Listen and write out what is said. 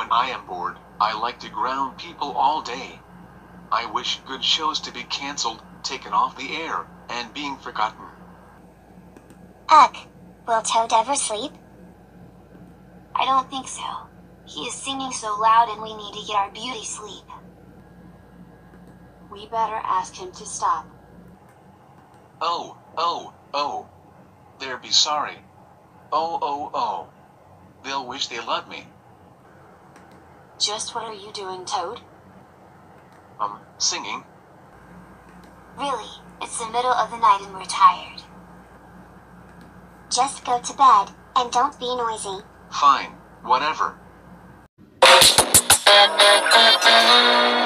I am bored. I like to ground people all day. I wish good shows to be cancelled, taken off the air, and being forgotten. Ugh. Will Toad ever sleep? I don't think so. He is singing so loud and we need to get our beauty sleep. We better ask him to stop. Oh. They'll be sorry. Oh. They'll wish they loved me. Just what are you doing, Toad? Singing. Really, it's the middle of the night and we're tired. Just go to bed, and don't be noisy. Fine, whatever.